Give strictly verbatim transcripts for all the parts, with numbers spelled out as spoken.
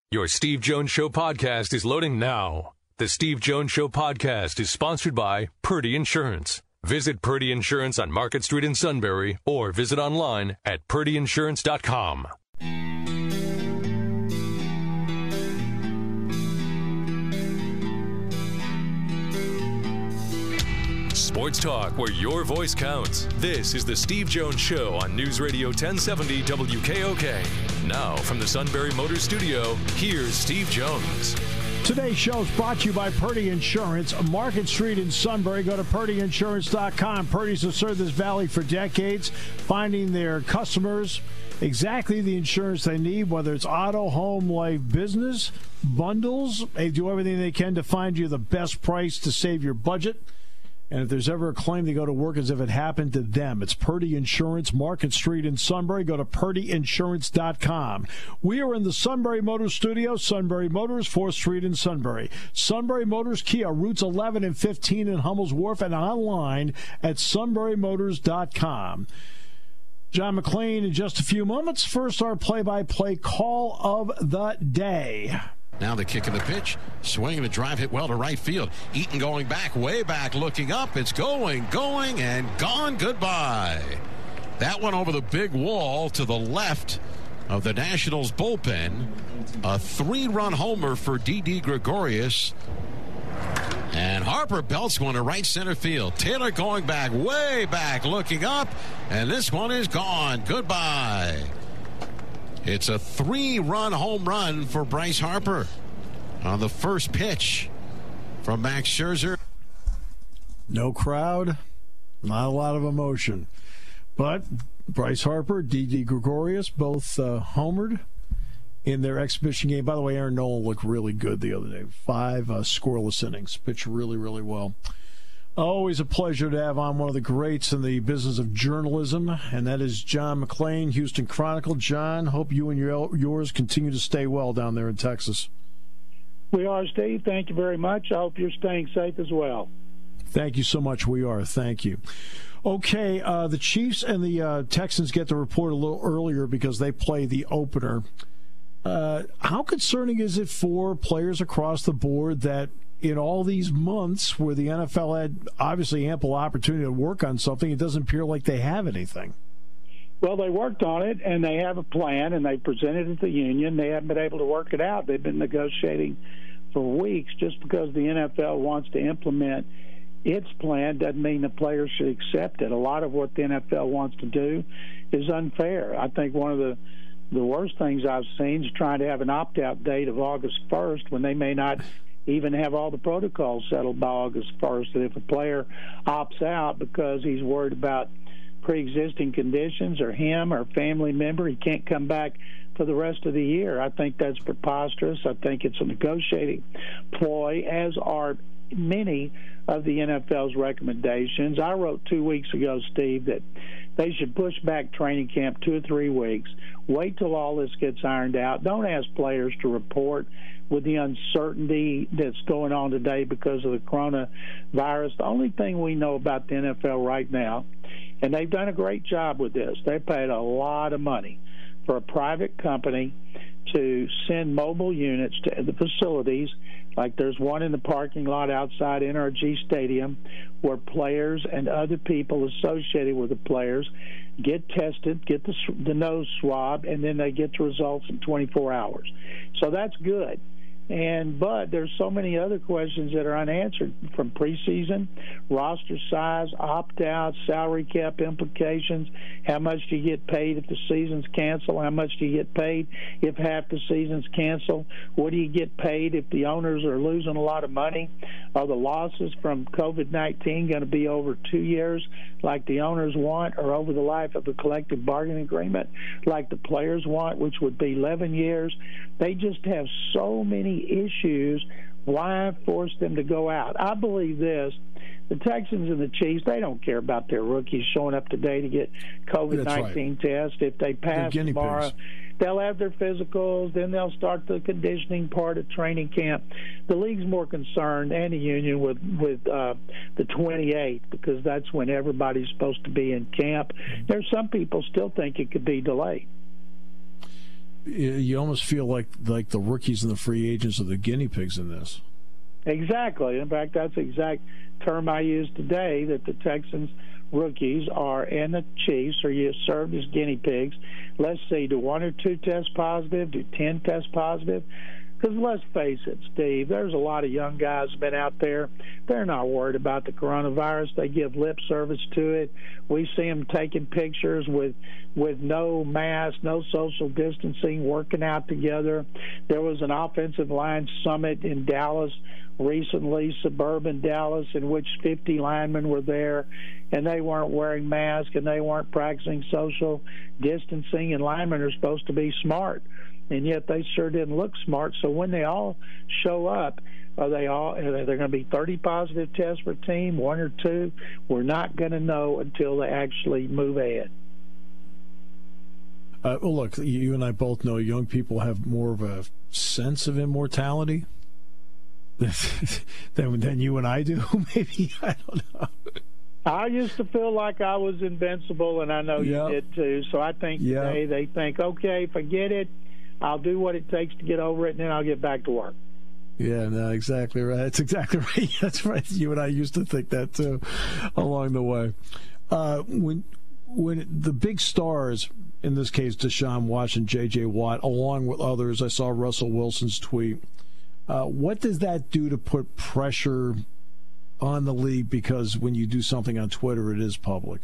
Your Steve Jones Show podcast is loading now. The Steve Jones Show podcast is sponsored by Purdy Insurance. Visit Purdy Insurance on Market Street in Sunbury or visit online at purdy insurance dot com. Sports talk where your voice counts. This is the Steve Jones Show on News Radio ten seventy W K O K. Now from the Sunbury Motors Studio, here's Steve Jones. Today's show is brought to you by Purdy Insurance, Market Street in Sunbury. Go to purdy insurance dot com. Purdy's have served this valley for decades, finding their customers exactly the insurance they need, whether it's auto, home, life, business, bundles. They do everything they can to find you the best price to save your budget. And if there's ever a claim, they go to work as if it happened to them. It's Purdy Insurance, Market Street in Sunbury. Go to purdy insurance dot com. We are in the Sunbury Motors Studio, Sunbury Motors, fourth Street in Sunbury. Sunbury Motors Kia, routes eleven and fifteen in Hummel's Wharf, and online at sunbury motors dot com. John McClain in just a few moments. First, our play-by-play call of the day. Now the kick of the pitch, swinging the drive, hit well to right field. Eaton going back, way back, looking up. It's going, going, and gone. Goodbye. That one over the big wall to the left of the Nationals bullpen. A three-run homer for D D Gregorius. And Harper belts one to right center field. Taylor going back, way back, looking up. And this one is gone. Goodbye. It's a three-run home run for Bryce Harper on the first pitch from Max Scherzer. No crowd, not a lot of emotion. But Bryce Harper, D D Gregorius, both uh, homered in their exhibition game. By the way, Aaron Nola looked really good the other day. Five uh, scoreless innings. Pitched really, really well. Always a pleasure to have on one of the greats in the business of journalism, and that is John McClain, Houston Chronicle. John, hope you and your, yours continue to stay well down there in Texas. We are, Steve. Thank you very much. I hope you're staying safe as well. Thank you so much. We are. Thank you. Okay, uh, the Chiefs and the uh, Texans get the report a little earlier because they play the opener. Uh, how concerning is it for players across the board that in all these months where the N F L had obviously ample opportunity to work on something, it doesn't appear like they have anything? Well, they worked on it, and they have a plan, and they presented it to the union. They haven't been able to work it out. They've been negotiating for weeks. Just because the N F L wants to implement its plan doesn't mean the players should accept it. A lot of what the N F L wants to do is unfair. I think one of the the worst things I've seen is trying to have an opt-out date of August first when they may not even have all the protocols settled by August first. That if a player opts out because he's worried about pre-existing conditions or him or a family member, he can't come back for the rest of the year. I think that's preposterous. I think it's a negotiating ploy, as are many of the N F L's recommendations. I wrote two weeks ago, Steve, that they should push back training camp two or three weeks, wait till all this gets ironed out. Don't ask players to report with the uncertainty that's going on today because of the coronavirus. The only thing we know about the N F L right now, and they've done a great job with this, they paid a lot of money for a private company to send mobile units to the facilities, like there's one in the parking lot outside N R G Stadium, where players and other people associated with the players get tested, get the, the nose swab, and then they get the results in twenty-four hours. So that's good. And but there's so many other questions that are unanswered, from preseason, roster size, opt-out, salary cap implications, how much do you get paid if the season's canceled, how much do you get paid if half the season's canceled, what do you get paid if the owners are losing a lot of money, are the losses from COVID nineteen going to be over two years like the owners want, or over the life of the collective bargaining agreement like the players want, which would be eleven years. They just have so many issues. Why force them to go out? I believe this. The Texans and the Chiefs, they don't care about their rookies showing up today to get COVID nineteen right. tests. If they pass tomorrow, pigs. They'll have their physicals, then they'll start the conditioning part of training camp. The league's more concerned, and the union, with, with uh, the twenty-eighth, because that's when everybody's supposed to be in camp. There's some people still think it could be delayed. you almost feel like like the rookies and the free agents are the guinea pigs in this. Exactly. In fact, that's the exact term I used today, that the Texans rookies are, and the Chiefs are served as guinea pigs. Let's see, do one or two test positive? Do ten test positive? Because let's face it, Steve, there's a lot of young guys been out there. They're not worried about the coronavirus. They give lip service to it. We see them taking pictures with with no mask, no social distancing, working out together. There was an offensive line summit in Dallas recently, suburban Dallas, in which fifty linemen were there, and they weren't wearing masks, and they weren't practicing social distancing, and linemen are supposed to be smart. And yet they sure didn't look smart. So when they all show up, are they all? Are there going to be thirty positive tests per team, one or two? We're not going to know until they actually move ahead. Uh, well, look, you and I both know young people have more of a sense of immortality than, than you and I do. Maybe, I don't know. I used to feel like I was invincible, and I know yep. you did too. So I think yep. today they think, okay, forget it. I'll do what it takes to get over it, and then I'll get back to work. Yeah, no, exactly right. That's exactly right. That's right. You and I used to think that too, along the way. Uh, when when the big stars, in this case Deshaun Watson, J J Watt, along with others, I saw Russell Wilson's tweet. Uh, what does that do to put pressure on the league? Because when you do something on Twitter, it is public.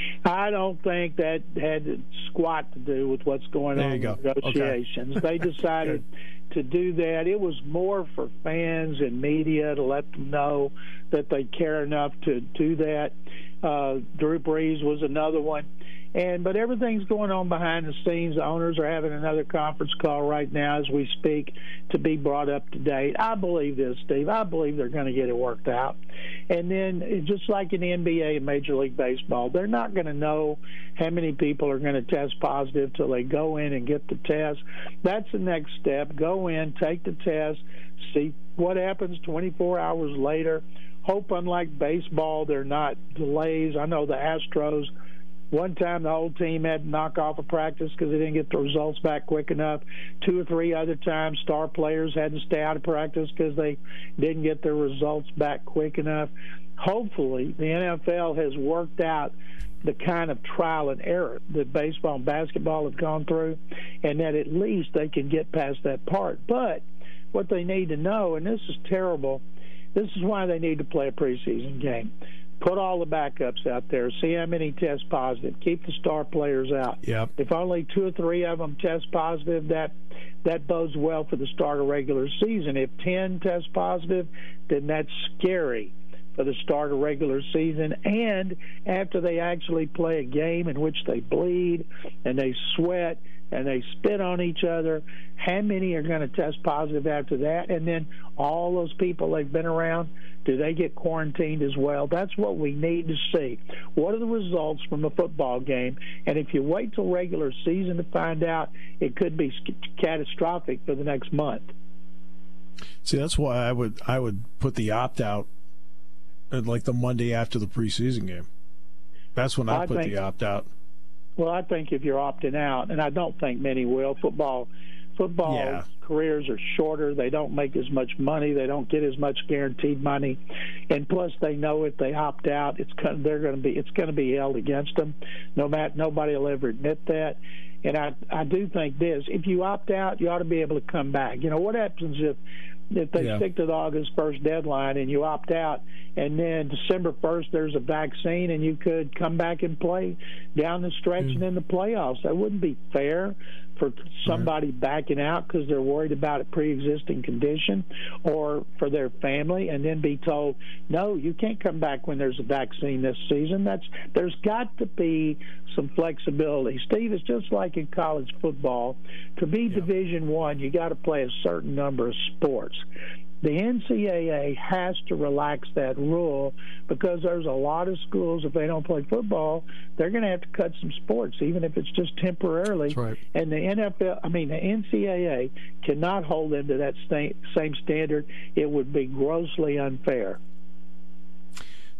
I don't think that had squat to do with what's going there on in negotiations. Okay. They decided to do that. It was more for fans and media to let them know that they care enough to do that. Uh, Drew Brees was another one. And but everything's going on behind the scenes. The owners are having another conference call right now as we speak to be brought up to date. I believe this, Steve. I believe they're going to get it worked out. And then just like in the N B A and Major League Baseball, they're not going to know how many people are going to test positive till they go in and get the test. That's the next step. Go in, take the test, see what happens twenty-four hours later. Hope, unlike baseball, they're not delays. I know the Astros, one time the whole team had to knock off a practice because they didn't get the results back quick enough. Two or three other times, star players had to stay out of practice because they didn't get their results back quick enough. Hopefully, the N F L has worked out the kind of trial and error that baseball and basketball have gone through, and that at least they can get past that part. But what they need to know, and this is terrible, this is why they need to play a preseason game. Put all the backups out there. See how many test positive. Keep the star players out. Yep. If only two or three of them test positive, that that bodes well for the start of regular season. If ten test positive, then that's scary for the start of regular season. And after they actually play a game in which they bleed and they sweat and they spit on each other, how many are going to test positive after that? And then all those people they've been around, do they get quarantined as well? That's what we need to see. What are the results from a football game? And if you wait till regular season to find out, it could be catastrophic for the next month. See, that's why I would I would put the opt-out at like the Monday after the preseason game. That's when I, I put think, the opt-out. Well, I think if you're opting out, and I don't think many will, football football yeah. careers are shorter. They don't make as much money. They don't get as much guaranteed money, and plus they know if they opt out, it's they're going to be it's going to be held against them. No matter nobody will ever admit that. And I I do think this: if you opt out, you ought to be able to come back. You know what happens if if they yeah. stick to the August first deadline and you opt out, and then December first there's a vaccine and you could come back and play down the stretch mm. and in the playoffs? That wouldn't be fair for somebody right. backing out because they're worried about a pre-existing condition, or for their family, and then be told, no, you can't come back when there's a vaccine this season. That's there's got to be some flexibility. Steve, it's just like in college football. To be yeah. Division One, you got to play a certain number of sports. The N C double A has to relax that rule because there's a lot of schools, if they don't play football, they're going to have to cut some sports, even if it's just temporarily. That's right. And the N F L, I mean, the N C double A cannot hold them to that same standard. It would be grossly unfair.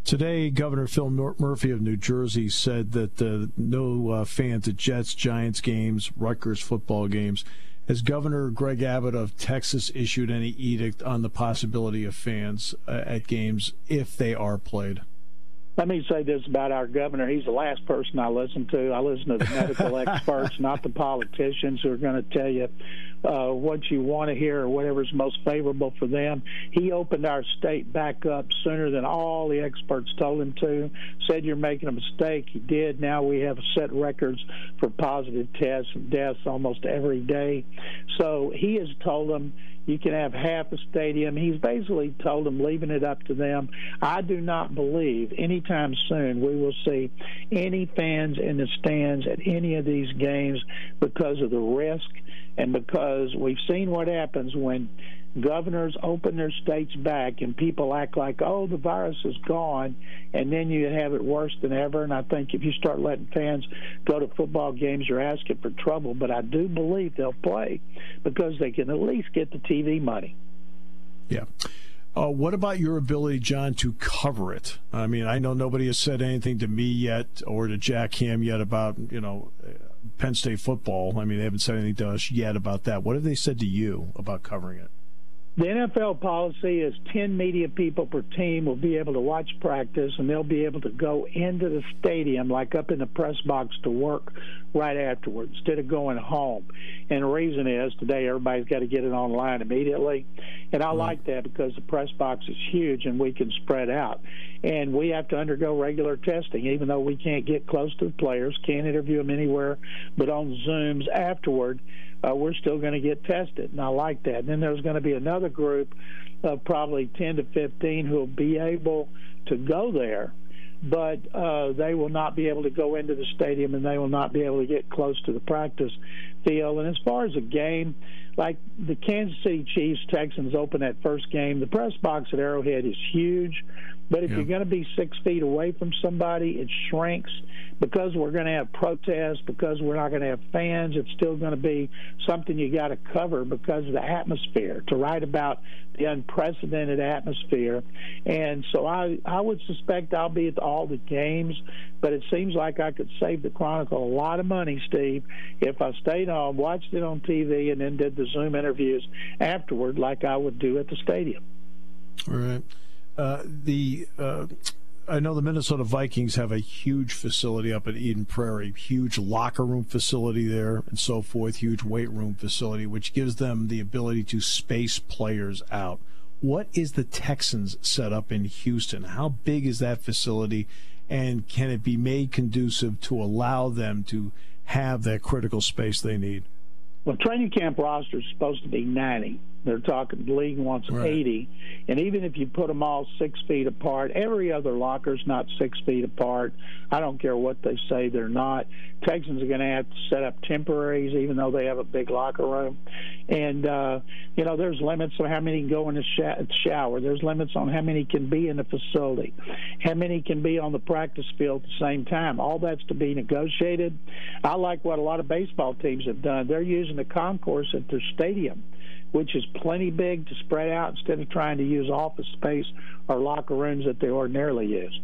Today, Governor Phil Murphy of New Jersey said that uh, no uh, fans at Jets, Giants games, Rutgers football games. Has Governor Greg Abbott of Texas issued any edict on the possibility of fans uh, at games if they are played? Let me say this about our governor. He's the last person I listen to. I listen to the medical experts, not the politicians who are going to tell you uh, what you want to hear or whatever's most favorable for them. He opened our state back up sooner than all the experts told him to, said you're making a mistake. He did. Now we have set records for positive tests and deaths almost every day. So he has told them, you can have half a stadium. He's basically told them, leaving it up to them. I do not believe anytime soon we will see any fans in the stands at any of these games because of the risk and because we've seen what happens when governors open their states back and people act like, oh, the virus is gone, and then you have it worse than ever. And I think if you start letting fans go to football games, you're asking for trouble. But I do believe they'll play because they can at least get the T V money. Yeah. Uh, what about your ability, John, to cover it? I mean, I know nobody has said anything to me yet or to Jack Ham yet about, you know, Penn State football. I mean, they haven't said anything to us yet about that. What have they said to you about covering it? The N F L policy is ten media people per team will be able to watch practice, and they'll be able to go into the stadium, like up in the press box, to work right afterwards instead of going home. And the reason is today everybody's got to get it online immediately. And I mm-hmm. like that because the press box is huge and we can spread out. And we have to undergo regular testing, even though we can't get close to the players, can't interview them anywhere but on Zooms afterward. Uh, we're still going to get tested, and I like that. And then there's going to be another group of probably ten to fifteen who will be able to go there, but uh, they will not be able to go into the stadium, and they will not be able to get close to the practice field. And as far as a game, like the Kansas City Chiefs Texans open that first game, the press box at Arrowhead is huge, but if yeah. you're going to be six feet away from somebody, it shrinks. Because we're going to have protests, because we're not going to have fans, it's still going to be something you got to cover because of the atmosphere, to write about the unprecedented atmosphere. And so I, I would suspect I'll be at all the games, but it seems like I could save the Chronicle a lot of money, Steve, if I stayed home, watched it on T V, and then did the Zoom interviews afterward like I would do at the stadium. All right. Uh, the uh, I know the Minnesota Vikings have a huge facility up at Eden Prairie, huge locker room facility there and so forth, huge weight room facility, which gives them the ability to space players out. What is the Texans setup in Houston? How big is that facility, and can it be made conducive to allow them to have that critical space they need? Well, training camp roster is supposed to be ninety. They're talking the league wants right. eighty. And even if you put them all six feet apart, every other locker's not six feet apart. I don't care what they say, they're not. Texans are going to have to set up temporaries, even though they have a big locker room. And, uh, you know, there's limits on how many can go in the sh- shower. There's limits on how many can be in the facility, how many can be on the practice field at the same time. All that's to be negotiated. I like what a lot of baseball teams have done. They're using the concourse at their stadium, which is plenty big to spread out instead of trying to use office space or locker rooms that they ordinarily use.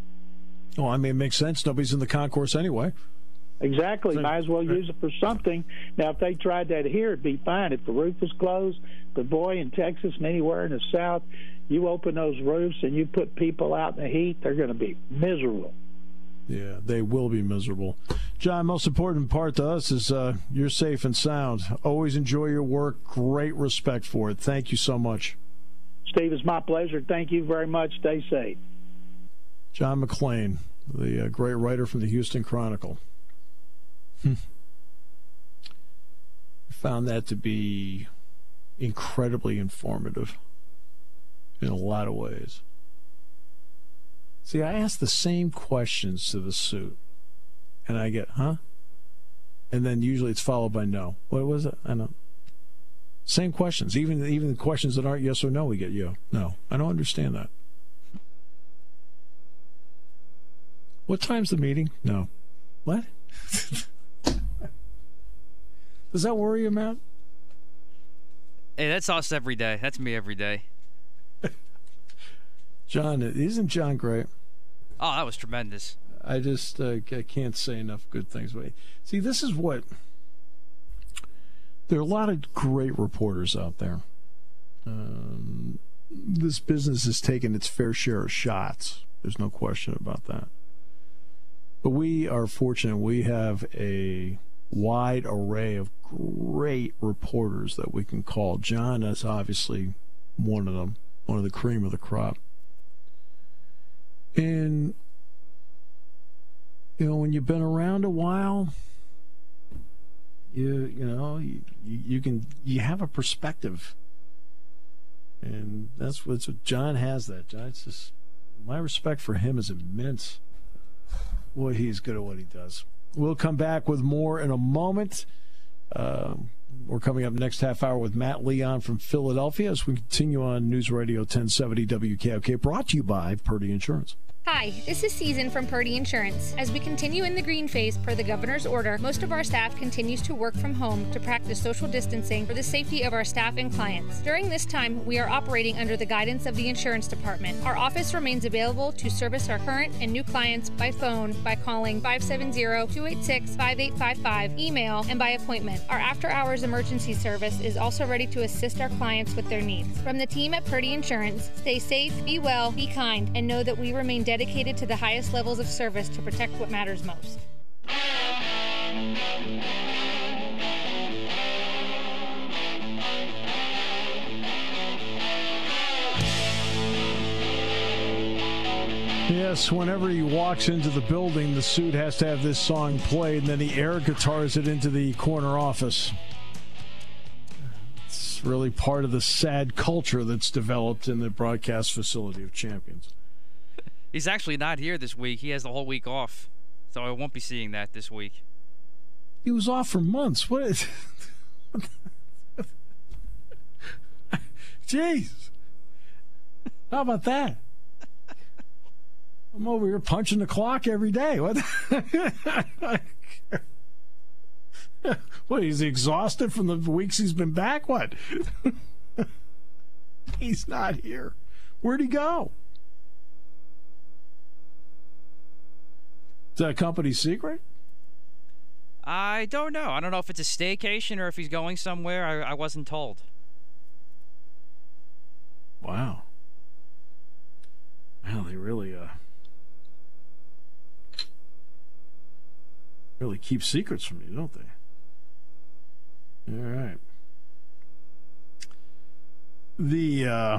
Oh, I mean, it makes sense. Nobody's in the concourse anyway. Exactly. Might as well use it for something. Now, if they tried that here, it'd be fine. If the roof was closed, but boy, in Texas and anywhere in the South, you open those roofs and you put people out in the heat, they're going to be miserable. Yeah, they will be miserable. John, most important part to us is uh, you're safe and sound. Always enjoy your work. Great respect for it. Thank you so much. Steve, it's my pleasure. Thank you very much. Stay safe. John McClain, the uh, great writer from the Houston Chronicle. Hmm. I found that to be incredibly informative in a lot of ways. See, I ask the same questions to the suit, and I get, huh? And then usually it's followed by no. What was it? I don't. Same questions. Even even the questions that aren't yes or no, we get yo. No. I don't understand that. What time's the meeting? No. What? Does that worry you, Matt? Hey, that's us every day. That's me every day. John, isn't John great? Oh, that was tremendous. I just uh, I can't say enough good things. See, this is what there are a lot of great reporters out there. Um, this business has taken its fair share of shots. There's no question about that. But we are fortunate. We have a wide array of great reporters that we can call. John is obviously one of them, one of the cream of the crop. And, you know, when you've been around a while, you you know, you, you can, you have a perspective. And that's what, what John has that. John, it's just, my respect for him is immense. Boy, he's good at what he does. We'll come back with more in a moment. Uh, we're coming up next half hour with Matt Leon from Philadelphia as we continue on News Radio ten seventy W K O K, brought to you by Purdy Insurance. Hi, this is Susan from Purdy Insurance. As we continue in the green phase per the governor's order, most of our staff continues to work from home to practice social distancing for the safety of our staff and clients. During this time, we are operating under the guidance of the insurance department. Our office remains available to service our current and new clients by phone by calling five seven zero, two eight six, five eight five five, email, and by appointment. Our after-hours emergency service is also ready to assist our clients with their needs. From the team at Purdy Insurance, stay safe, be well, be kind, and know that we remain dedicated dedicated to the highest levels of service to protect what matters most. Yes, whenever he walks into the building, the suit has to have this song played, and then he air guitars it into the corner office. It's really part of the sad culture that's developed in the broadcast facility of champions. He's actually not here this week. He has the whole week off, so I won't be seeing that this week. He was off for months. What is... Jeez. How about that? I'm over here punching the clock every day. What? What, he's exhausted from the weeks he's been back? What? He's not here. Where'd he go? Is that a company secret? I don't know. I don't know if it's a staycation or if he's going somewhere. I, I wasn't told. Wow. Well, they really, uh, really keep secrets from you, don't they? All right. The, uh,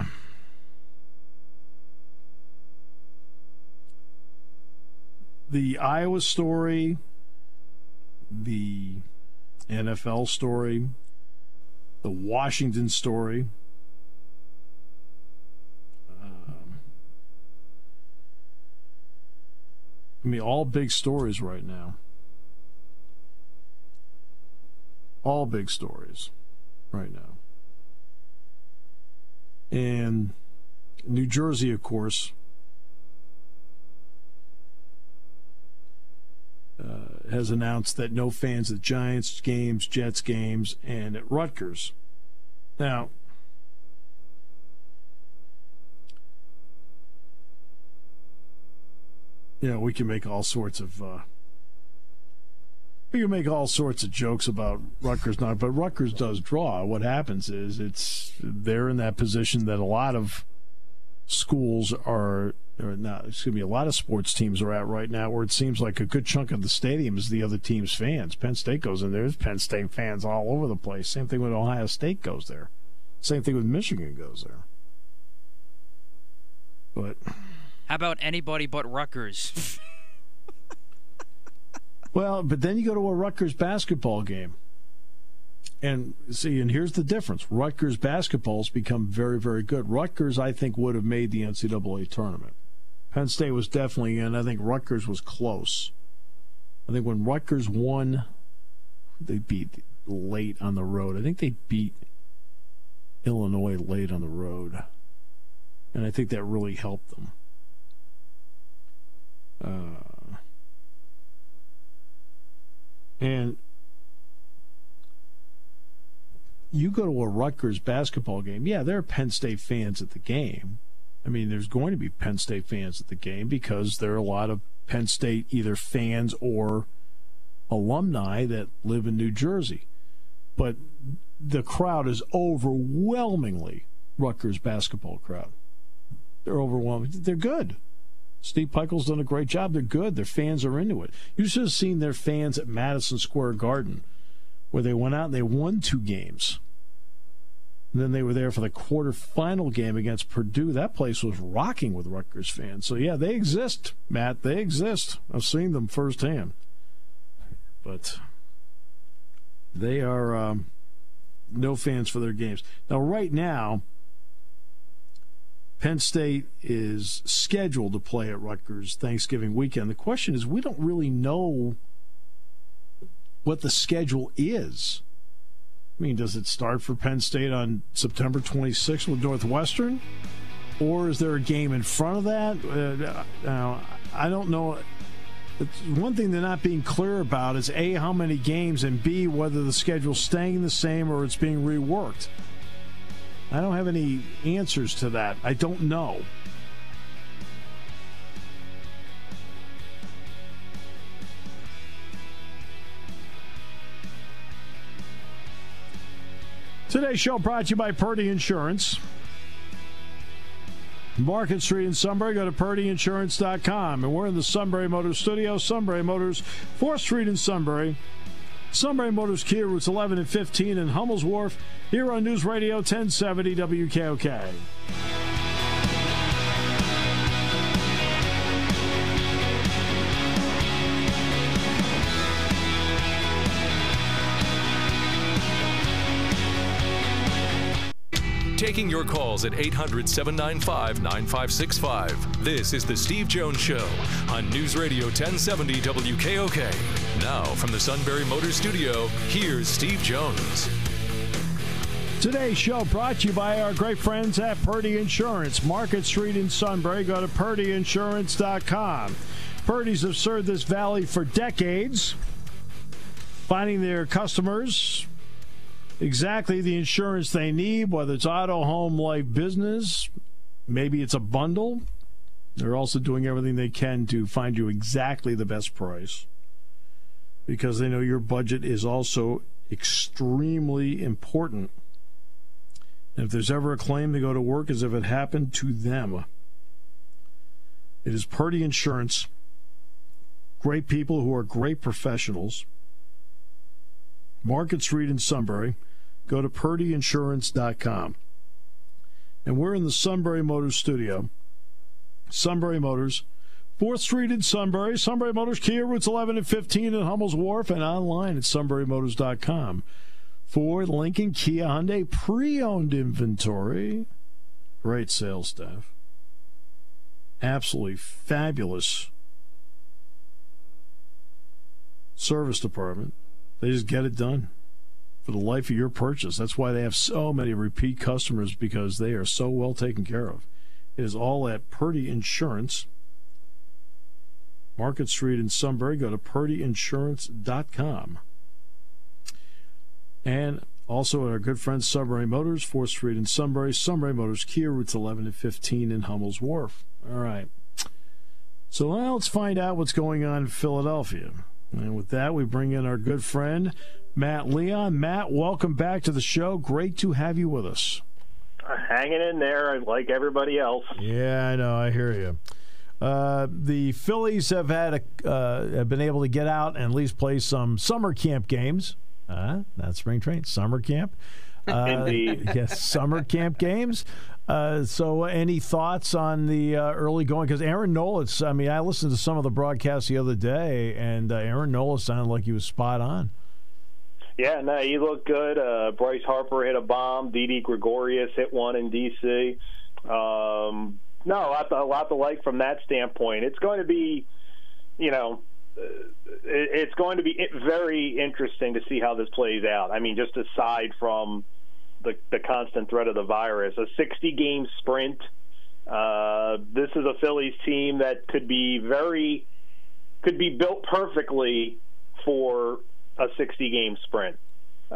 The Iowa story, the N F L story, the Washington story. Um, I mean, all big stories right now. All big stories right now. And New Jersey, of course, Uh, has announced that no fans at Giants games, Jets games, and at Rutgers. Now, you know, we can make all sorts of uh, we can make all sorts of jokes about Rutgers not, but Rutgers does draw. What happens is it's they're in that position that a lot of schools are. Or not, excuse me, a lot of sports teams are at right now where it seems like a good chunk of the stadium is the other team's fans. Penn State goes in there. There's Penn State fans all over the place. Same thing with Ohio State goes there. Same thing with Michigan goes there. But how about anybody but Rutgers? Well, but then you go to a Rutgers basketball game. And see, and here's the difference. Rutgers basketball's become very, very good. Rutgers, I think, would have made the N C double A tournament. Penn State was definitely in. I think Rutgers was close. I think when Rutgers won, they beat late on the road. I think they beat Illinois late on the road. And I think that really helped them. Uh, and you go to a Rutgers basketball game, yeah, there are Penn State fans at the game, I mean, there's going to be Penn State fans at the game because there are a lot of Penn State either fans or alumni that live in New Jersey. But the crowd is overwhelmingly Rutgers basketball crowd. They're overwhelming. They're good. Steve Peichel's done a great job. They're good. Their fans are into it. You should have seen their fans at Madison Square Garden, where they went out and they won two games. And then they were there for the quarterfinal game against Purdue. That place was rocking with Rutgers fans. So, yeah, they exist, Matt. They exist. I've seen them firsthand. But they are um, no fans for their games. Now, right now, Penn State is scheduled to play at Rutgers Thanksgiving weekend. The question is, we don't really know what the schedule is. I mean, does it start for Penn State on September twenty-sixth with Northwestern? Or is there a game in front of that? Uh, uh, I don't know. It's one thing they're not being clear about is, A, how many games, and B, whether the schedule's staying the same or it's being reworked. I don't have any answers to that. I don't know. Today's show brought to you by Purdy Insurance. Market Street in Sunbury. Go to Purdy Insurance dot com. And we're in the Sunbury Motors studio. Sunbury Motors, fourth Street in Sunbury. Sunbury Motors Kia, routes eleven and fifteen in Hummel's Wharf. Here on News Radio ten seventy W K O K. Taking your calls at eight hundred, seven nine five, nine five six five. This is The Steve Jones Show on News Radio ten seventy W K O K. Now, from the Sunbury Motors Studio, here's Steve Jones. Today's show brought to you by our great friends at Purdy Insurance. Market Street in Sunbury. Go to Purdy Insurance dot com. Purdy's have served this valley for decades, finding their customers exactly the insurance they need, whether it's auto, home, life, business. Maybe it's a bundle. They're also doing everything they can to find you exactly the best price, because they know your budget is also extremely important. And if there's ever a claim, they go to work as if it happened to them. It is Purdy Insurance. Great people who are great professionals. Market Street in Sunbury. Go to Purdy Insurance dot com. And we're in the Sunbury Motors studio. Sunbury Motors, fourth Street in Sunbury. Sunbury Motors Kia, routes eleven and fifteen in Hummel's Wharf, and online at Sunbury Motors dot com. Ford, Lincoln, Kia, Hyundai, pre-owned inventory. Great sales staff. Absolutely fabulous service department. They just get it done for the life of your purchase. That's why they have so many repeat customers, because they are so well taken care of. It is all at Purdy Insurance. Market Street in Sunbury. Go to Purdy Insurance dot com. And also at our good friends Sunbury Motors, fourth Street in Sunbury. Sunbury Motors Kia, routes eleven and fifteen in Hummel's Wharf. All right. So now let's find out what's going on in Philadelphia. And with that, we bring in our good friend, Matt Leon. Matt, welcome back to the show. Great to have you with us. Hanging in there like everybody else. Yeah, I know. I hear you. Uh, the Phillies have had a, uh, have been able to get out and at least play some summer camp games. Uh, not spring training, summer camp. Uh, Indeed. Yes, summer camp games. Uh, so any thoughts on the uh, early going? Because Aaron Nola, I mean, I listened to some of the broadcasts the other day, and uh, Aaron Nola sounded like he was spot on. Yeah, no, he looked good. Uh, Bryce Harper hit a bomb. Didi Gregorius hit one in D C Um, no, a lot, to, a lot to like from that standpoint. It's going to be, you know, uh, it, it's going to be very interesting to see how this plays out. I mean, just aside from the, the constant threat of the virus, a sixty-game sprint. Uh, this is a Phillies team that could be very, could be built perfectly for a sixty-game sprint,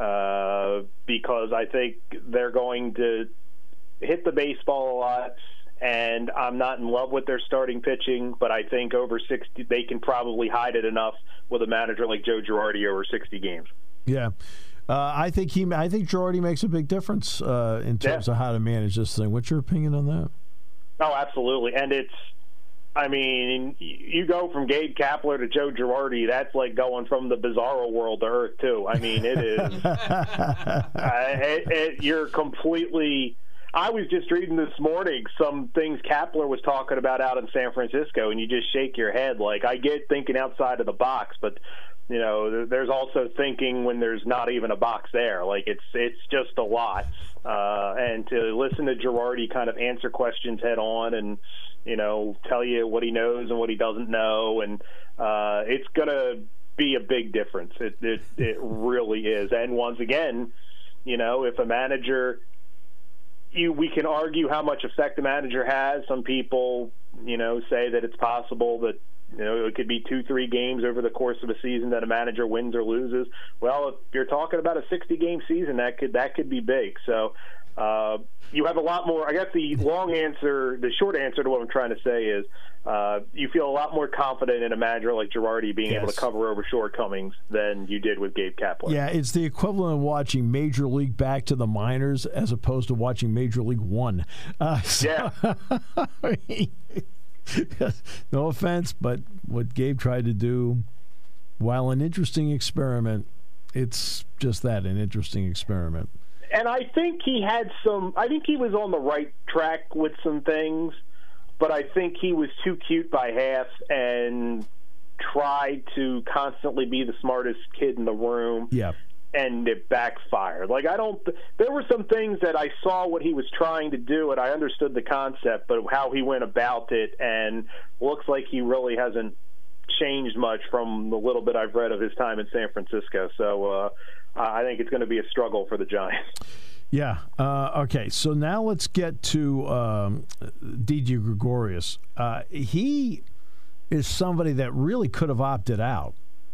uh, because I think they're going to hit the baseball a lot, and I'm not in love with their starting pitching, but I think over sixty, they can probably hide it enough with a manager like Joe Girardi over sixty games. Yeah. Uh, I think he. I think Girardi makes a big difference uh, in terms yeah. of how to manage this thing. What's your opinion on that? Oh, absolutely. And it's, I mean, you go from Gabe Kapler to Joe Girardi, that's like going from the bizarro world to Earth, too. I mean, it is. uh, it, it, you're completely. I was just reading this morning some things Kapler was talking about out in San Francisco, and you just shake your head. Like, I get thinking outside of the box, but you know, there's also thinking when there's not even a box there. Like, it's it's just a lot. Uh, and to listen to Girardi kind of answer questions head on and, you know, tell you what he knows and what he doesn't know, and uh, it's going to be a big difference. It, it it really is. And once again, you know, if a manager, you we can argue how much effect a manager has. Some people, you know, say that it's possible that, you know, it could be two, three games over the course of a season that a manager wins or loses. Well, if you're talking about a sixty-game season, that could that could be big. So uh, you have a lot more. I guess the long answer, the short answer to what I'm trying to say is uh, you feel a lot more confident in a manager like Girardi being yes. able to cover over shortcomings than you did with Gabe Kapler. Yeah, it's the equivalent of watching Major League back to the minors as opposed to watching Major League One. Uh, so, yeah. I mean, no offense, but what Gabe tried to do, while an interesting experiment, it's just that, an interesting experiment. And I think he had some, I think he was on the right track with some things, but I think he was too cute by half and tried to constantly be the smartest kid in the room. Yeah. And it backfired. Like, I don't, there were some things that I saw what he was trying to do, and I understood the concept, but how he went about it, and looks like he really hasn't changed much from the little bit I've read of his time in San Francisco. So uh, I think it's going to be a struggle for the Giants. Yeah. Uh, okay, so now let's get to um, D J Gregorius. Uh, he is somebody that really could have opted out.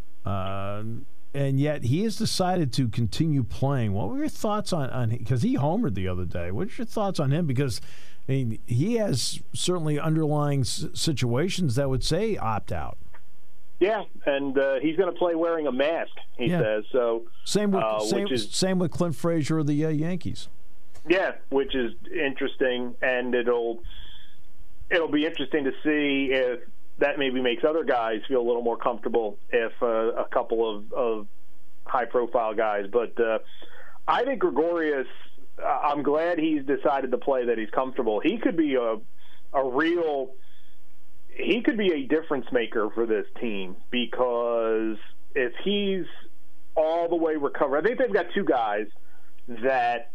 Uh And yet he has decided to continue playing. What were your thoughts on on him? Because he homered the other day. What's your thoughts on him? Because I mean, he has certainly underlying s- situations that would say opt out. Yeah, and uh, he's going to play wearing a mask, he yeah. says. So same with uh, same, is, same with Clint Frazier of the uh, Yankees. Yeah, which is interesting, and it'll it'll be interesting to see if that maybe makes other guys feel a little more comfortable, if uh, a couple of, of high-profile guys. But uh, I think Gregorius, uh, I'm glad he's decided to play, that he's comfortable. He could be a a real – he could be a difference maker for this team, because if he's all the way recovered – I think they've got two guys that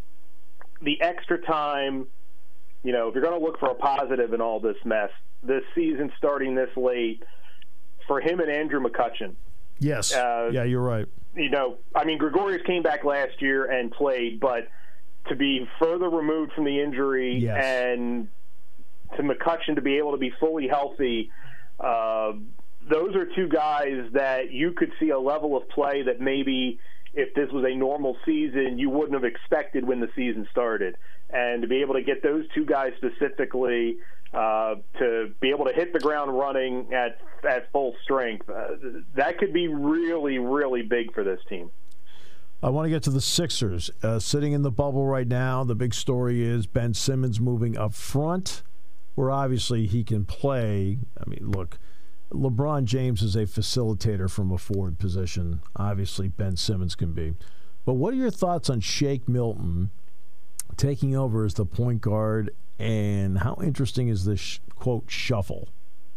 the extra time – you know, if you're going to look for a positive in all this mess, this season starting this late, for him and Andrew McCutchen. Yes. Uh, yeah, you're right. You know, I mean, Gregorius came back last year and played, but to be further removed from the injury yes. and to McCutchen to be able to be fully healthy, uh, those are two guys that you could see a level of play that maybe if this was a normal season, you wouldn't have expected when the season started. And to be able to get those two guys specifically uh, to be able to hit the ground running at at full strength, uh, that could be really, really big for this team. I want to get to the Sixers. Uh, sitting in the bubble right now, the big story is Ben Simmons moving up front, where obviously he can play. I mean, look, LeBron James is a facilitator from a forward position. Obviously, Ben Simmons can be. But what are your thoughts on Shake Milton taking over as the point guard, and how interesting is this, quote, shuffle?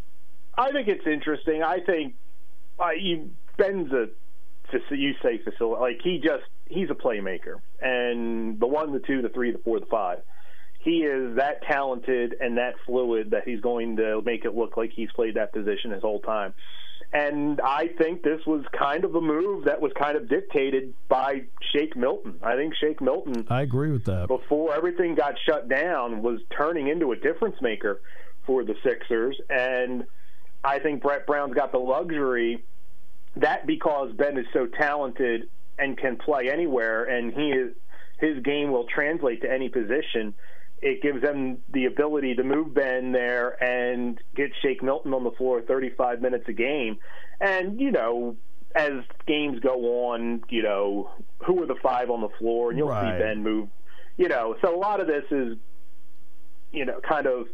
I think it's interesting. I think uh, you, Ben's a, you say facility, like he just, he's a playmaker. And the one, the two, the three, the four, the five. He is that talented and that fluid that he's going to make it look like he's played that position his whole time. And I think this was kind of a move that was kind of dictated by Shake Milton. I think Shake Milton, I agree with that, before everything got shut down, was turning into a difference maker for the Sixers. And I think Brett Brown's got the luxury, that because Ben is so talented and can play anywhere, and he is, his game will translate to any position, it gives them the ability to move Ben there and get Shake Milton on the floor thirty-five minutes a game. And, you know, as games go on, you know, who are the five on the floor? And you'll right. see Ben move. You know, so a lot of this is, you know, kind of,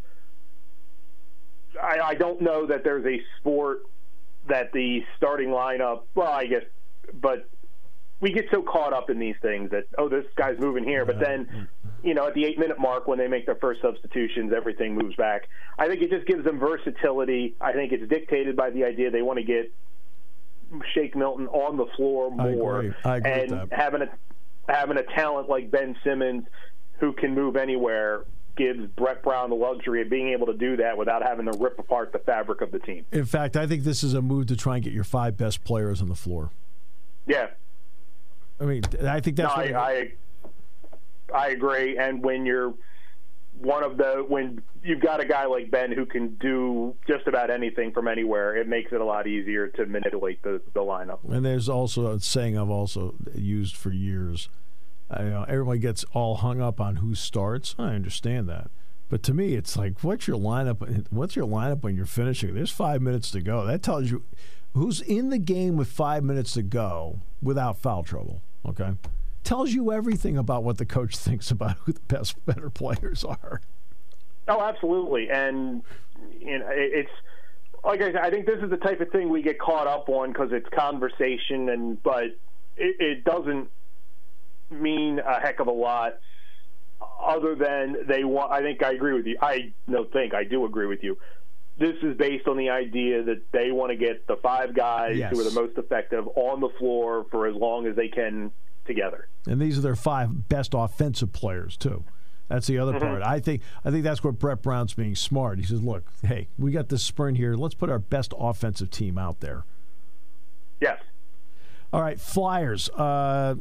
I, I don't know that there's a sport that the starting lineup, well, I guess, but we get so caught up in these things that, oh, this guy's moving here. But then, you know, at the eight-minute mark when they make their first substitutions, everything moves back. I think it just gives them versatility. I think it's dictated by the idea they want to get Shake Milton on the floor more. I agree. I agree and with that. having a, having a talent like Ben Simmons who can move anywhere gives Brett Brown the luxury of being able to do that without having to rip apart the fabric of the team. In fact, I think this is a move to try and get your five best players on the floor. Yeah. I mean, I think that's no, what I, I I agree. And when you're one of the when you've got a guy like Ben who can do just about anything from anywhere, it makes it a lot easier to manipulate the, the lineup. And there's also a saying I've also used for years. I, uh, everybody gets all hung up on who starts. I understand that. But to me, it's like, what's your lineup? What's your lineup when you're finishing? There's five minutes to go. That tells you who's in the game with five minutes to go without foul trouble. Okay, tells you everything about what the coach thinks about who the best, better players are. Oh, absolutely. And you know, it's like I said, I think this is the type of thing we get caught up on because it's conversation, and but it, it doesn't mean a heck of a lot other than they want. I think I agree with you. I no think I do agree with you. This is based on the idea that they want to get the five guys yes. who are the most effective on the floor for as long as they can together. And these are their five best offensive players too. That's the other mm-hmm. part. I think I think that's where Brett Brown's being smart. He says, look, hey, we got this sprint here. Let's put our best offensive team out there. Yes. All right, Flyers. Uh,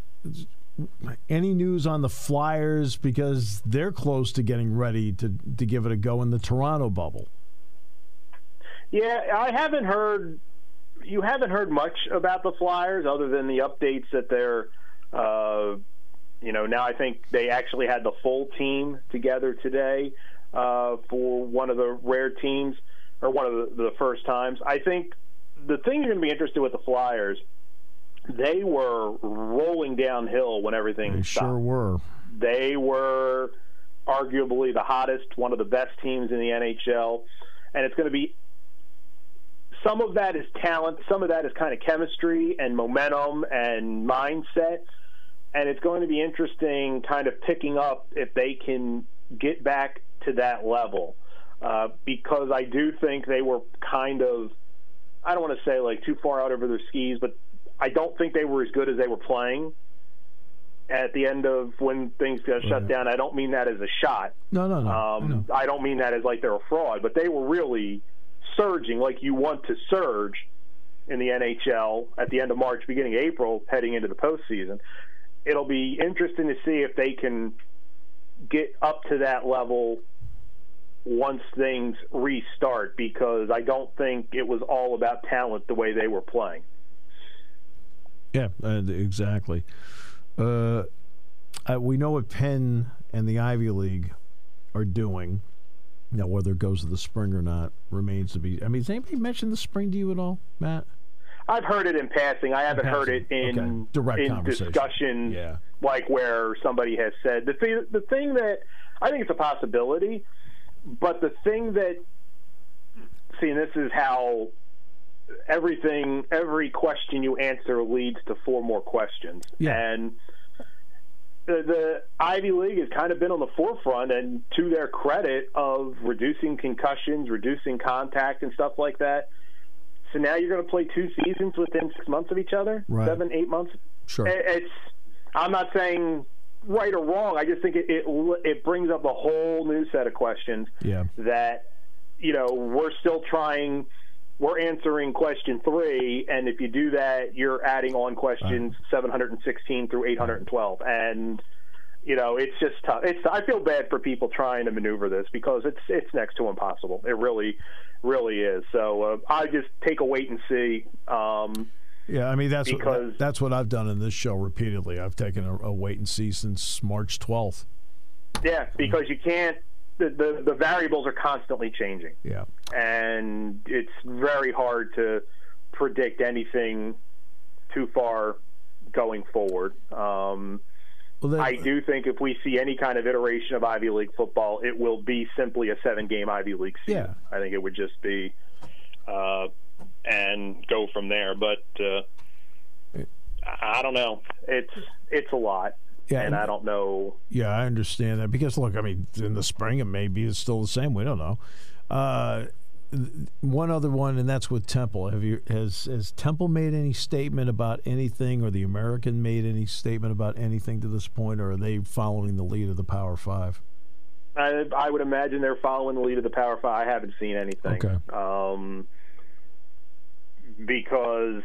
any news on the Flyers, because they're close to getting ready to, to give it a go in the Toronto bubble? Yeah, I haven't heard you haven't heard much about the Flyers other than the updates that they're uh, you know, now I think they actually had the full team together today uh, for one of the rare teams or one of the, the first times. I think the thing you're going to be interested with the Flyers, they were rolling downhill when everything they stopped. Sure were. They were arguably the hottest, one of the best teams in the N H L, and it's going to be some of that is talent, some of that is kind of chemistry and momentum and mindset, and it's going to be interesting kind of picking up if they can get back to that level, uh, because I do think they were kind of, I don't want to say like too far out over their skis, but I don't think they were as good as they were playing at the end of when things got right. shut down. I don't mean that as a shot. No, no, no. Um, no. I don't mean that as like they're a fraud, but they were really surging like you want to surge in the N H L at the end of March, beginning of April, heading into the postseason. It'll be interesting to see if they can get up to that level once things restart, because I don't think it was all about talent the way they were playing. Yeah, uh, exactly. Uh, uh, we know what Penn and the Ivy League are doing. Now, whether it goes to the spring or not remains to be. I mean, has anybody mentioned the spring to you at all, Matt? I've heard it in passing. I haven't passing. heard it in okay. Direct in conversation. discussions, yeah. like where somebody has said the thing. The thing that I think it's a possibility, but the thing that see, and this is how everything, every question you answer leads to four more questions, yeah. and the, the Ivy League has kind of been on the forefront, and to their credit, of reducing concussions, reducing contact, and stuff like that. So now you're going to play two seasons within six months of each other, right. seven, eight months. Sure. It's. I'm not saying right or wrong. I just think it it, it brings up a whole new set of questions. Yeah. That you know we're still trying. We're answering question three, and if you do that, you're adding on questions right. seven hundred sixteen through eight hundred twelve, and you know it's just tough. It's I feel bad for people trying to maneuver this because it's it's next to impossible. It really, really is. So uh, I just take a wait and see. Um, yeah, I mean that's because, what, that's what I've done in this show repeatedly. I've taken a, a wait and see since March twelfth. Yeah, because you can't. The, the the variables are constantly changing. Yeah, and it's very hard to predict anything too far going forward. Um, well, then, I do think if we see any kind of iteration of Ivy League football, it will be simply a seven-game Ivy League season. Yeah. I think it would just be uh, and go from there. But uh, I don't know. It's it's a lot. Yeah, and, and I don't know. Yeah, I understand that because look, I mean, in the spring it may be it's still the same. We don't know. Uh, one other one, and that's with Temple. Have you has has Temple made any statement about anything, or the American made any statement about anything to this point, or are they following the lead of the Power Five? I, I would imagine they're following the lead of the Power Five. I haven't seen anything. Okay. Um, because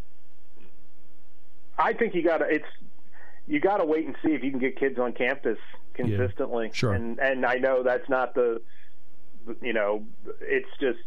I think you got to. It's. You got to wait and see if you can get kids on campus consistently. Yeah, sure. And and I know that's not the, you know, it's just.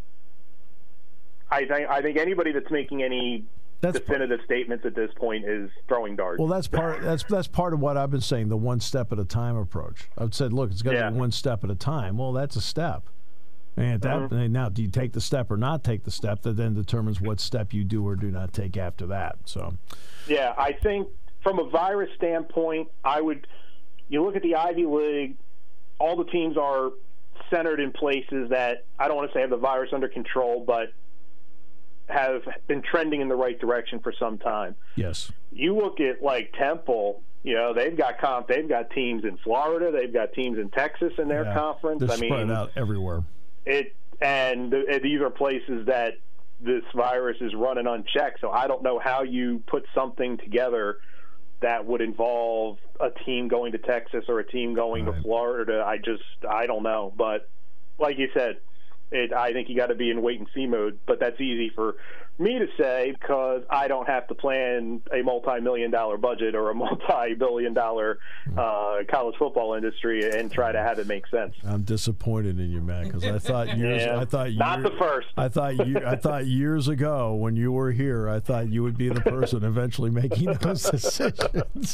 I think I think anybody that's making any that's definitive part, statements at this point is throwing darts. Well, that's part that's that's part of what I've been saying. The one step at a time approach. I've said, look, it's got to yeah. be one step at a time. Well, that's a step. And at that mm-hmm. now, do you take the step or not take the step? That then determines what step you do or do not take after that. So. Yeah, I think. From a virus standpoint, I would you look at the Ivy League, all the teams are centered in places that I don't want to say have the virus under control, but have been trending in the right direction for some time. Yes. You look at like Temple, you know, they've got comp they've got teams in Florida, they've got teams in Texas in their yeah, conference. They're I mean, spread out everywhere. It and th- these are places that this virus is running unchecked, so I don't know how you put something together that would involve a team going to Texas or a team going right. to Florida. I just, I don't know. But like you said, it, I think you got to be in wait and see mode. But that's easy for me to say because I don't have to plan a multi-million dollar budget or a multi-billion dollar uh, college football industry and try to have it make sense. I'm disappointed in you, Matt, because I thought years, yeah, I thought not year, the first. I thought you, I thought years ago when you were here, I thought you would be the person eventually making those decisions.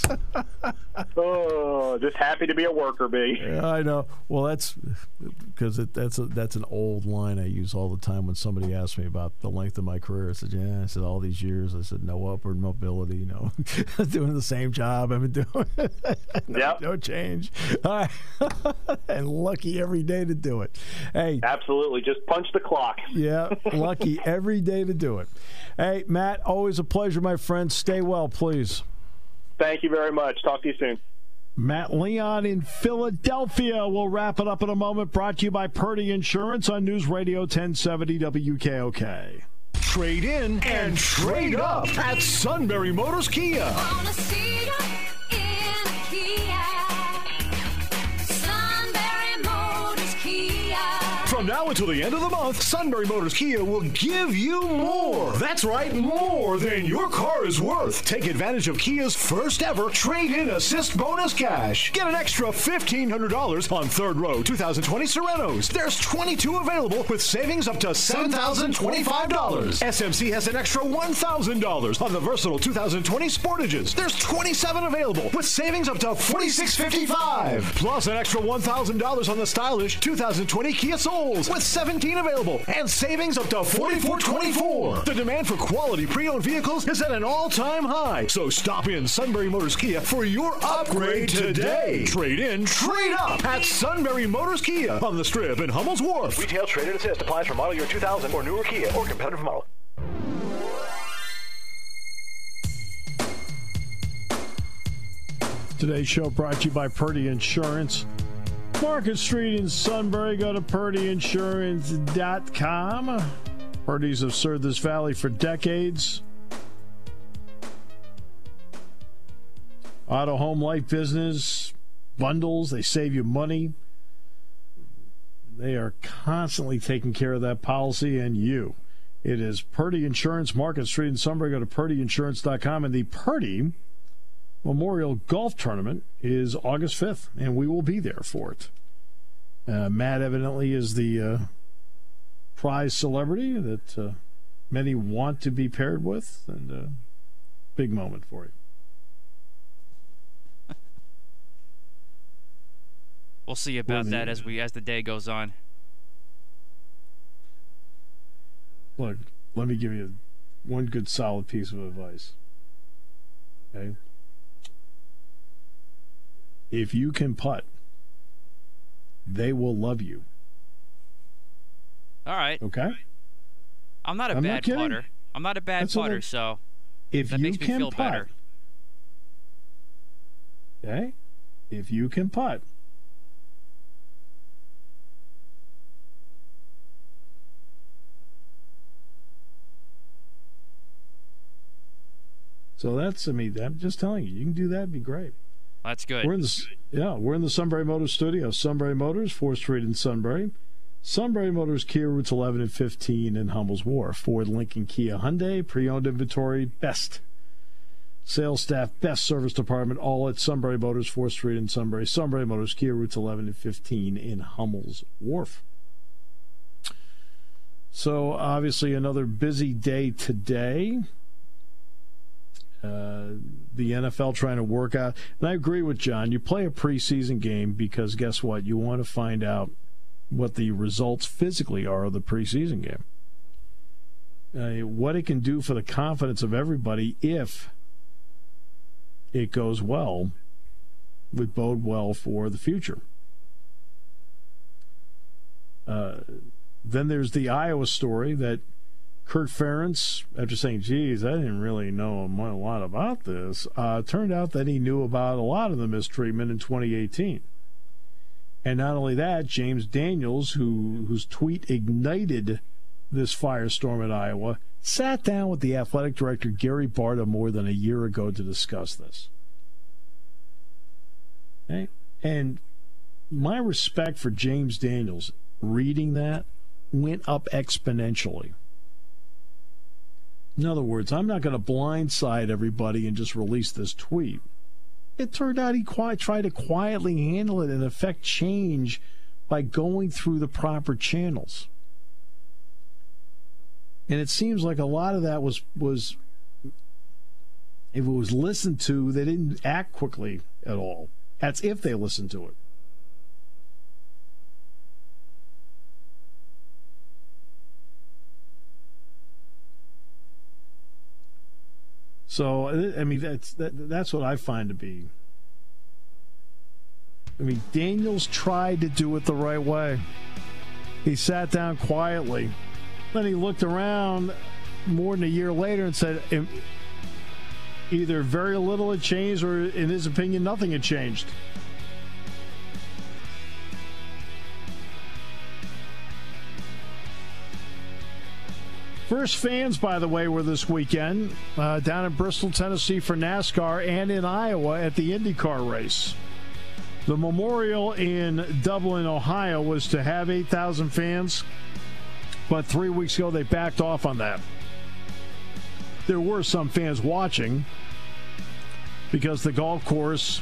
Oh, just happy to be a worker bee. Yeah, I know. Well, that's because it, that's a, that's an old line I use all the time when somebody asks me about the length of my career. I said, yeah. I said, all these years. I said, no upward mobility. You know, doing the same job I've been doing. no, yep. no change. All right. And lucky every day to do it. Hey, absolutely. Just punch the clock. Yeah, lucky every day to do it. Hey, Matt, always a pleasure, my friend. Stay well, please. Thank you very much. Talk to you soon. Matt Leon in Philadelphia. We'll wrap it up in a moment. Brought to you by Purdy Insurance on News Radio ten seventy W K O K. Trade in and trade up at Sunbury Motors Kia. From now until the end of the month, Sunbury Motors Kia will give you more. That's right, more than your car is worth. Take advantage of Kia's first ever trade-in assist bonus cash. Get an extra fifteen hundred dollars on third row two thousand twenty Serenos. There's twenty-two available with savings up to seven thousand twenty-five dollars. S M C has an extra one thousand dollars on the versatile two thousand twenty Sportages. There's twenty-seven available with savings up to forty-six fifty-five. Plus an extra one thousand dollars on the stylish two thousand twenty Kia Soul with seventeen available and savings up to forty-four twenty-four. The demand for quality pre-owned vehicles is at an all-time high. So stop in Sunbury Motors Kia for your upgrade today. Trade in, trade up at Sunbury Motors Kia on the Strip in Hummel's Wharf. Retail trade and assist applies for model year two thousand or newer Kia or competitive model. Today's show brought to you by Purdy Insurance. Market Street in Sunbury. Go to purdy insurance dot com. Purdy's have served this valley for decades. Auto, home, life, business, bundles. They save you money. They are constantly taking care of that policy and you. It is Purdy Insurance, Market Street in Sunbury. Go to purdy insurance dot com. And the Purdy Memorial Golf Tournament is August fifth, and we will be there for it. Uh, Matt evidently is the uh, prize celebrity that uh, many want to be paired with, and a uh, big moment for you. We'll see about that as we as the day goes on. Look, let me give you one good solid piece of advice. Okay? If you can putt, they will love you. All right. Okay? I'm not a I'm bad not putter. I'm not a bad That's putter, I, so if that you makes me can feel putt, better. Okay? If you can putt, so that's, I mean, I'm just telling you, you can do that, it'd be great. That's good. We're in the, yeah, we're in the Sunbury Motors studio. Sunbury Motors, fourth Street in Sunbury. Sunbury Motors, Kia routes eleven and fifteen in Hummel's Wharf. Ford, Lincoln, Kia, Hyundai, pre-owned inventory, best sales staff, best service department, all at Sunbury Motors, fourth Street in Sunbury. Sunbury Motors, Kia routes eleven and fifteen in Hummel's Wharf. So, obviously, another busy day today. Uh, the N F L trying to work out. And I agree with John. You play a preseason game because guess what? You want to find out what the results physically are of the preseason game. Uh, what it can do for the confidence of everybody if it goes well would bode well for the future. Uh, then there's the Iowa story that Kirk Ferentz, after saying, geez, I didn't really know a lot about this, uh, turned out that he knew about a lot of the mistreatment in twenty eighteen. And not only that, James Daniels, who whose tweet ignited this firestorm at Iowa, sat down with the athletic director, Gary Barta, more than a year ago to discuss this. Okay? And my respect for James Daniels, reading that, went up exponentially. In other words, I'm not going to blindside everybody and just release this tweet. It turned out he quite tried to quietly handle it and affect change by going through the proper channels. And it seems like a lot of that was, was if it was listened to, they didn't act quickly at all. That's if they listened to it. So, I mean, that's that, that's what I find to be. I mean, Daniels tried to do it the right way. He sat down quietly. Then he looked around more than a year later and said either very little had changed or, in his opinion, nothing had changed. First fans, by the way, were this weekend uh, down in Bristol, Tennessee for NASCAR and in Iowa at the IndyCar race. The memorial in Dublin, Ohio was to have eight thousand fans, but three weeks ago they backed off on that. There were some fans watching because the golf course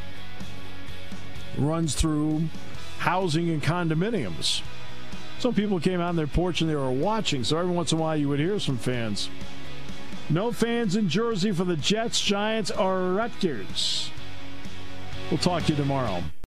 runs through housing and condominiums. Some people came out on their porch and they were watching, so every once in a while you would hear some fans. No fans in Jersey for the Jets, Giants, or Rutgers. We'll talk to you tomorrow.